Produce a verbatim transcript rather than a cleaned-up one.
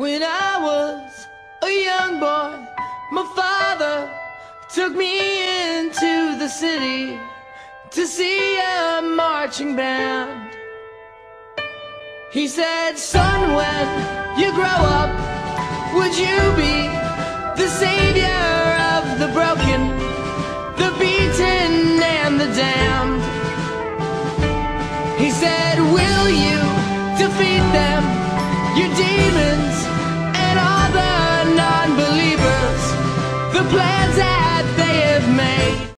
When I was a young boy, my father took me into the city to see a marching band. He said, son, when you grow up, would you be